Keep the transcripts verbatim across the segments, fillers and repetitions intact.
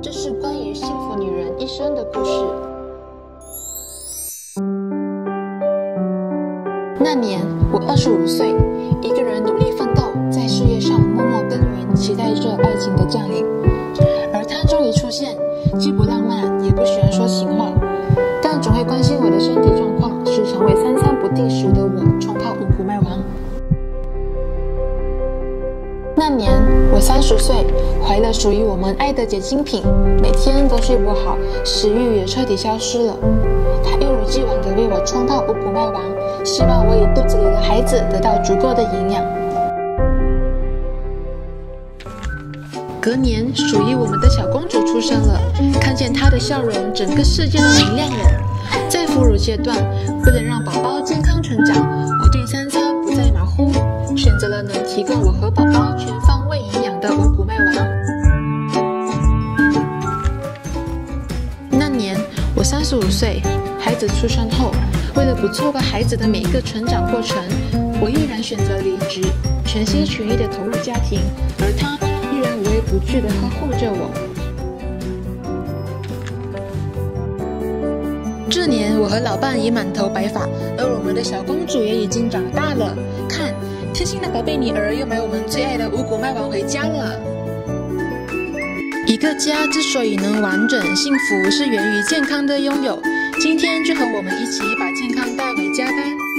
这是关于幸福女人一生的故事。那年我二十五岁，一个人努力奋斗，在事业上默默耕耘，期待着爱情的降临。而他终于出现，既不浪漫，也不喜欢说情话，但总会关心我的身体状况，时常为三餐不定时的我冲泡五谷麦王。那年我三十岁，怀了属于我们爱的结晶品，每天都睡不好，食欲也彻底消失了。他一如既往地为我冲泡五谷麦王，希望我与肚子里的孩子得到足够的营养。隔年，属于我们的小公主出生了，看见她的笑容，整个世界都明亮了。在哺乳阶段，为了让宝宝健康成长，我对三餐不再马虎，选择了能提供我和宝宝全方位营养的五谷麦王。那年我三十五岁，孩子出生后，为了不错过孩子的每一个成长过程，我毅然选择离职，全心全意地投入家庭，而他依然无微不至地呵护着我。这年我和老伴已满头白发，而我们的小公主也已经长大了。看，贴心的宝贝女儿又买我们最爱的五谷麦王回家了。一个家之所以能完整幸福，是源于健康的拥有。今天就和我们一起把健康带回家吧。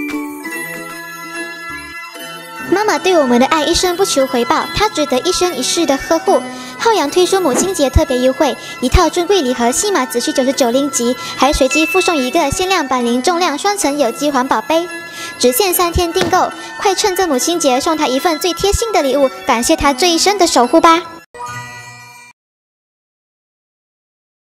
妈妈对我们的爱一生不求回报，她值得一生一世的呵护。浩洋推出母亲节特别优惠，一套尊贵礼盒西马子序九十九零级，还随机附送一个限量版零重量双层有机环保杯，只限三天订购，快趁着母亲节送她一份最贴心的礼物，感谢她这一生的守护吧。